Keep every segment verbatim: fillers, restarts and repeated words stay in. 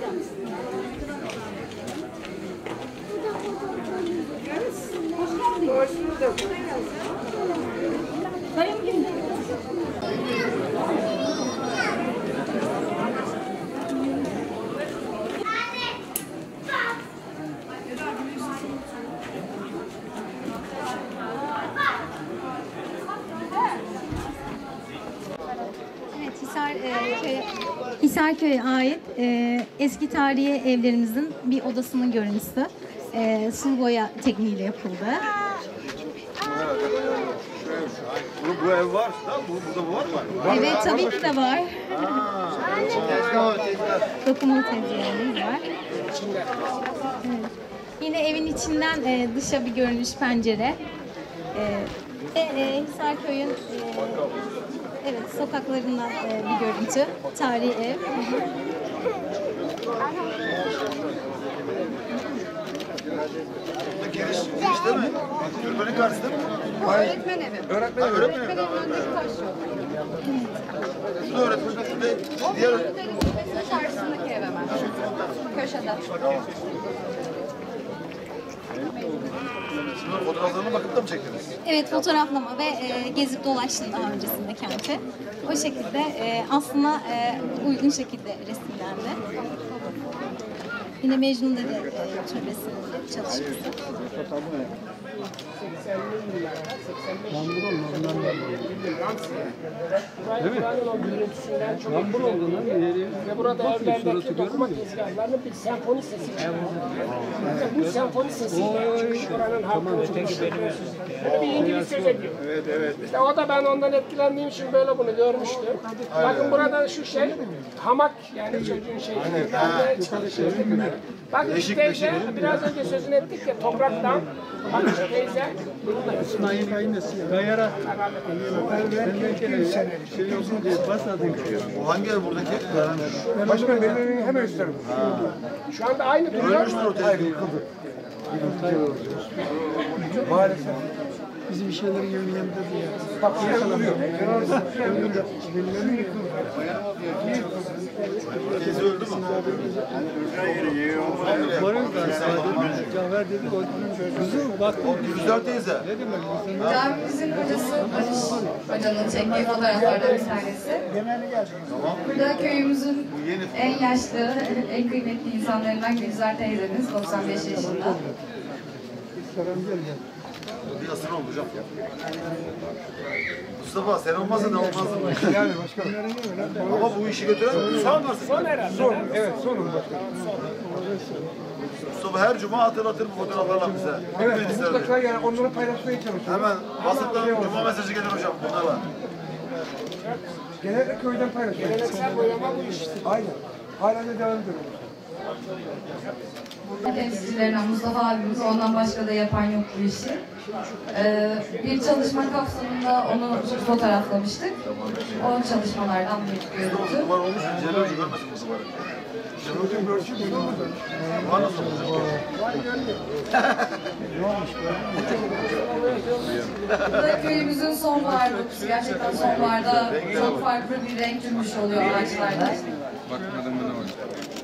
Hoş bulduk. Sayın Gün. Evet, Hisar, e, köy, Hisarköy'e ait e, eski tarihi evlerimizin bir odasının görüntüsü. E, sulu boya tekniğiyle yapıldı. Bu, bu ev var da bu burada bu var mı? Evet, tabii ki de var. Dokunmalı tezgahımız var. Evet. Yine evin içinden e, dışa bir görünüş pencere. E, e, Hisarköy'ün e, evet sokaklarından e, bir görüntü. Tarihi ev. Giriş, giriş değil mi? Türkmen'in karşısı değil mi? Öğretmen evi. Öğretmen evi. Öğretmen evi. Öğretmen taş yok. Şu da öğretmen evi. Diğer Öğretmen evi karşısındaki ev hemen. Köşede. Şimdi fotoğraflarına bakıp da mı çektiniz? Evet, fotoğraflama ve e, gezip dolaştım daha öncesinde kenti. O şekilde e, aslında e, uygun şekilde resimlendi. Yine Mecnun Dede e, türbesinin çalışması. Değil mi? Lambur oldu lan. Ve burada evlerdeki dokuma tezgahlarının bir senfoni sesi çıkıyor. Bu senfoni sesiyle çıkış oranın halkını böyle bir İngiliz söz ediyor. Evet, evet. İşte o da ben ondan etkilendiğim için böyle bunu görmüştüm. Bakın burada şu şey, hamak yani çocuğun şeyi. Bakın şu teyze, biraz önce sözünü ettik ya topraktan. Bakın şu teyze. İsmail kaynası. Kayara. Şey olsun diye basadın. Bu hangi ev buradaki? Başka benim evimin hemen üstü. Şu anda aynı duruyor. Ölmüştür o teyze. Yıkıldı. Maalesef. Bizim şeylerin evinin yanında diye. Bak şuraya duruyor. Teyze öldü mü? Varım da Cafer dedi o kızım bak O Gülizar teyze. ne demek? Camimizin hocası Barış Hoca'nın çektiği fotoğraflardan bir tanesi. Burada köyümüzün en yaşlı, en kıymetli insanlarından Gülizar teyzemiz, doksan beş yaşında. Bir asır oldu hocam. Mustafa sen olmazsa ne olmaz mı? Yani başkanım. Ama bu işi götüren son varsın. Son herhalde. Son, evet sonum başkanım. Mustafa her cuma hatırlatır bu fotoğraflarla bize. Evet mutlaka yani onları paylaşmaya çalışıyorum. Hemen basıptan cuma mesajı gelir hocam bunlarla. Genelde köyden paylaşıyorum. Geleneksel boyama bu iş. Aynen. Hala da devam ediyorum. Temsilcilerinden Mustafa abimiz, ondan başka da yapan yok bu işi. Ee, bir çalışma kapsamında onu fotoğraflamıştık. O çalışmalardan bir görüntü. Duvar olmuş mu? Celal Hoca görmesin bu duvarı. Celal Hoca görüşü mü? Duvar nasıl olacak? Burada köyümüzün sonbaharda, gerçekten sonbaharda çok farklı bir renk cümbüş oluyor ağaçlarda. Bakmadım bana bak.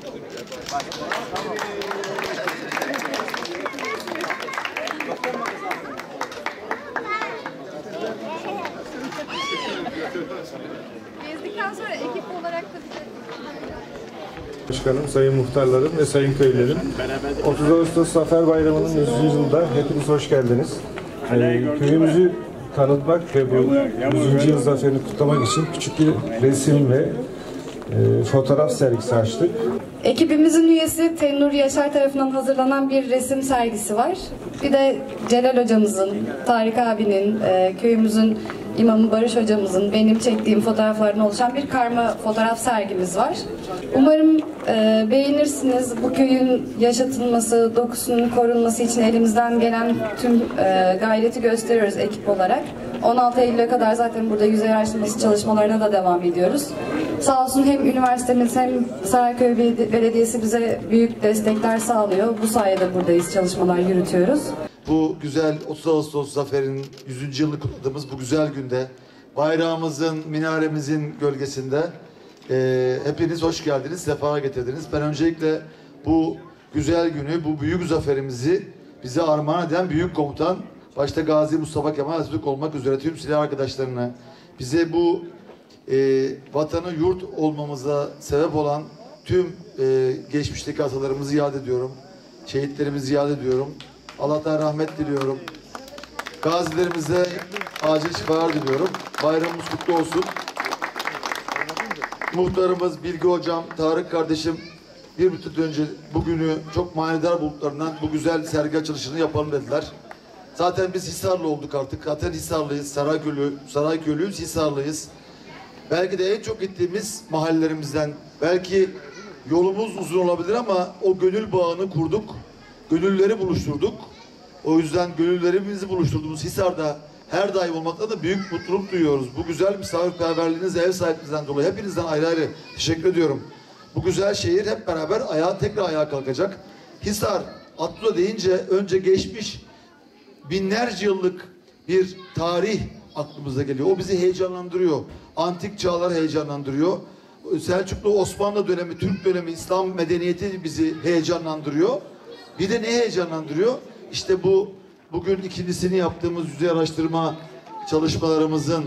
Gezdikten sonra ekip olarak da Başkanım, sayın muhtarlarım ve sayın köylülerim. otuz Ağustos Zafer Bayramı'nın yüzüncü yılında hepiniz hoş geldiniz. Ee, köyümüzü tanıtmak ve bu yüzüncü yıl zaferini kutlamak için küçük bir resim ve e, fotoğraf sergisi açtık. Ekibimizin üyesi Tenur Yaşar tarafından hazırlanan bir resim sergisi var. Bir de Celal hocamızın, Tarık abinin, e, köyümüzün imamı Barış hocamızın, benim çektiğim fotoğraflardan oluşan bir karma fotoğraf sergimiz var. Umarım e, beğenirsiniz. Bu köyün yaşatılması, dokusunun korunması için elimizden gelen tüm e, gayreti gösteriyoruz ekip olarak. on altı Eylül'e kadar zaten burada yüzey araştırması çalışmalarına da devam ediyoruz. Sağ olsun hem üniversitemiz hem Sarayköy Belediyesi bize büyük destekler sağlıyor. Bu sayede buradayız, çalışmalar yürütüyoruz. Bu güzel otuz Ağustos zaferinin yüzüncü yılını kutladığımız bu güzel günde bayrağımızın, minaremizin gölgesinde Ee, hepiniz hoş geldiniz, sefa getirdiniz. Ben öncelikle bu güzel günü, bu büyük zaferimizi bize armağan eden büyük komutan, başta Gazi Mustafa Kemal Atatürk olmak üzere tüm silah arkadaşlarına, bize bu e, vatanı yurt olmamıza sebep olan tüm e, geçmişteki atalarımızı yad ediyorum. Şehitlerimizi yad ediyorum. Allah'tan rahmet diliyorum. Gazilerimize acil şifalar diliyorum. Bayramımız kutlu olsun. Muhtarımız, Bilgi Hocam, Tarık kardeşim bir müddet önce bugünü çok manidar bulduklarından bu güzel sergi açılışını yapalım dediler. Zaten biz Hisarlı olduk artık. Zaten Hisarlıyız, Sarayköylü, Sarayköylüyüz, Hisarlıyız. Belki de en çok gittiğimiz mahallelerimizden, belki yolumuz uzun olabilir ama o gönül bağını kurduk. Gönülleri buluşturduk. O yüzden gönüllerimizi buluşturduğumuz Hisar'da her daim olmakta da büyük mutluluk duyuyoruz. Bu güzel misafirperverliğiniz, ev sahipliğinizden dolayı hepinizden ayrı ayrı teşekkür ediyorum. Bu güzel şehir hep beraber ayağa, tekrar ayağa kalkacak. Hisar, Atluda deyince önce geçmiş binlerce yıllık bir tarih aklımıza geliyor. O bizi heyecanlandırıyor. Antik çağlar heyecanlandırıyor. Selçuklu Osmanlı dönemi, Türk dönemi, İslam medeniyeti bizi heyecanlandırıyor. Bir de ne heyecanlandırıyor? İşte bu bugün ikincisini yaptığımız yüzey araştırma çalışmalarımızın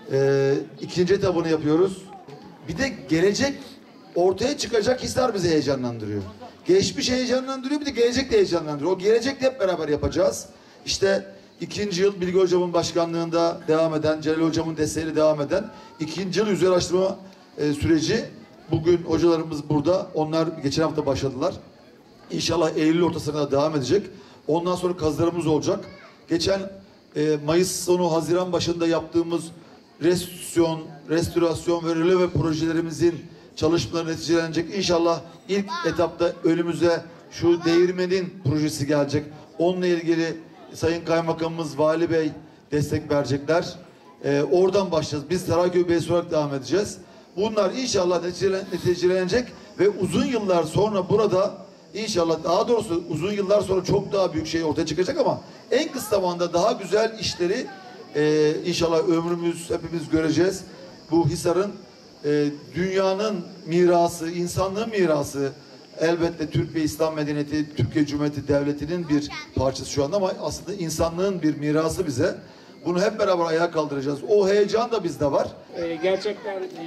e, ikinci etabını yapıyoruz. Bir de gelecek ortaya çıkacak Hisar bizi heyecanlandırıyor. Geçmiş heyecanlandırıyor, bir de gelecek de heyecanlandırıyor. O gelecekle hep beraber yapacağız. İşte ikinci yıl Bilgi Hocam'ın başkanlığında devam eden, Celal Hocam'ın desteğiyle devam eden ikinci yıl yüzey araştırma e, süreci. Bugün hocalarımız burada. Onlar geçen hafta başladılar. İnşallah Eylül ortasına devam edecek. Ondan sonra kazılarımız olacak. Geçen e, Mayıs sonu Haziran başında yaptığımız restitüsyon, restorasyon ve röleve projelerimizin çalışmaları neticelenecek. İnşallah ilk etapta önümüze şu değirmenin projesi gelecek. Onunla ilgili Sayın Kaymakamımız, Vali Bey destek verecekler. E, oradan başlayacağız. Biz Sarayköy Belediyesi olarak devam edeceğiz. Bunlar inşallah neticelenecek ve uzun yıllar sonra burada İnşallah, daha doğrusu uzun yıllar sonra çok daha büyük şey ortaya çıkacak ama en kısa zamanda daha güzel işleri e, inşallah ömrümüz hepimiz göreceğiz. Bu Hisar'ın e, dünyanın mirası, insanlığın mirası, elbette Türk ve İslam medeniyeti, Türkiye Cumhuriyeti Devleti'nin bir parçası şu anda ama aslında insanlığın bir mirası bize. Bunu hep beraber ayağa kaldıracağız. O heyecan da bizde var. Ee, gerçekten e,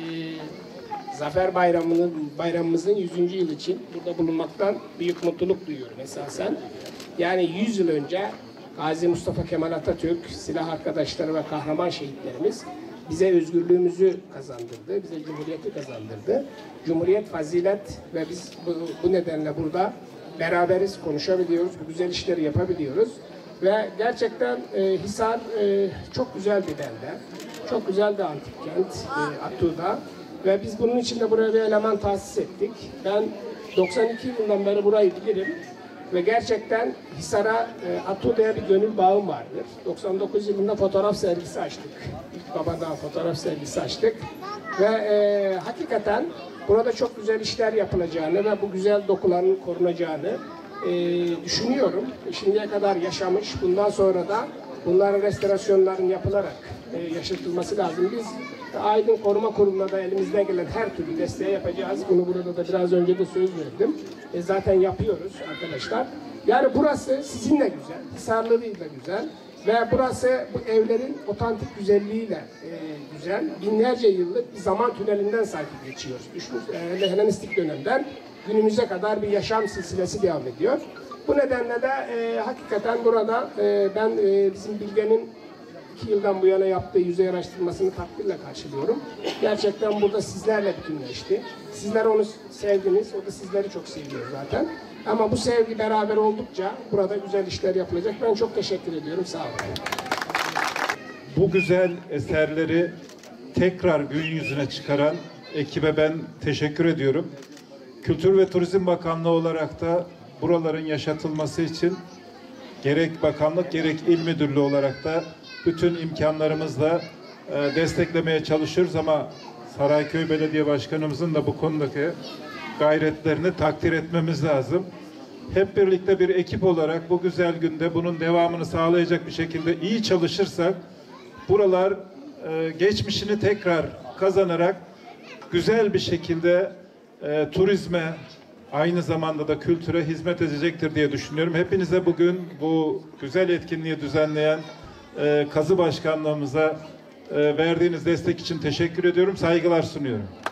Zafer Bayramı'nın bayramımızın yüzüncü yıl için burada bulunmaktan büyük mutluluk duyuyorum esasen. Yani yüz yıl önce Gazi Mustafa Kemal Atatürk, silah arkadaşları ve kahraman şehitlerimiz bize özgürlüğümüzü kazandırdı, bize cumhuriyeti kazandırdı. Cumhuriyet fazilet ve biz bu, bu nedenle burada beraberiz, konuşabiliyoruz, bu güzel işleri yapabiliyoruz. Ve gerçekten e, Hisar e, çok güzel bir belde, çok güzel bir antik kent, e, Attu'da. Ve biz bunun için de buraya bir eleman tahsis ettik. Ben doksan iki yılından beri burayı bilirim. Ve gerçekten Hisar'a, e, Attu'ya bir gönül bağım vardır. doksan dokuz yılında fotoğraf sergisi açtık. İlk Babadağ fotoğraf sergisi açtık. Ve e, hakikaten burada çok güzel işler yapılacağını ve bu güzel dokuların korunacağını e, düşünüyorum. Şimdiye kadar yaşamış, bundan sonra da bunların restorasyonların yapılarak e, yaşatılması lazım. Biz Aydın Koruma Kurulu'na da elimizden gelen her türlü desteği yapacağız. Bunu burada da biraz önce de söz verdim. E, zaten yapıyoruz arkadaşlar. Yani burası sizinle güzel, Hisarlı'yla güzel ve burası bu evlerin otantik güzelliğiyle e, güzel. Binlerce yıllık bir zaman tünelinden sanki geçiyoruz. Düşünün, e, Helenistik dönemden günümüze kadar bir yaşam silsilesi devam ediyor. Bu nedenle de e, hakikaten burada e, ben e, bizim Bilge'nin iki yıldan bu yana yaptığı yüzey araştırmasını takdirle karşılıyorum. Gerçekten burada sizlerle bütünleşti. Sizler onu sevdiniz, o da sizleri çok seviyor zaten. Ama bu sevgi beraber oldukça burada güzel işler yapılacak. Ben çok teşekkür ediyorum, sağ olun. Bu güzel eserleri tekrar gün yüzüne çıkaran ekibe ben teşekkür ediyorum. Kültür ve Turizm Bakanlığı olarak da buraların yaşatılması için gerek bakanlık gerek il müdürlüğü olarak da bütün imkanlarımızla e, desteklemeye çalışıyoruz ama Sarayköy Belediye Başkanımızın da bu konudaki gayretlerini takdir etmemiz lazım. Hep birlikte bir ekip olarak bu güzel günde bunun devamını sağlayacak bir şekilde iyi çalışırsak buralar e, geçmişini tekrar kazanarak güzel bir şekilde e, turizme, aynı zamanda da kültüre hizmet edecektir diye düşünüyorum. Hepinize bugün bu güzel etkinliği düzenleyen e, Kazı Başkanlığımıza e, verdiğiniz destek için teşekkür ediyorum, saygılar sunuyorum.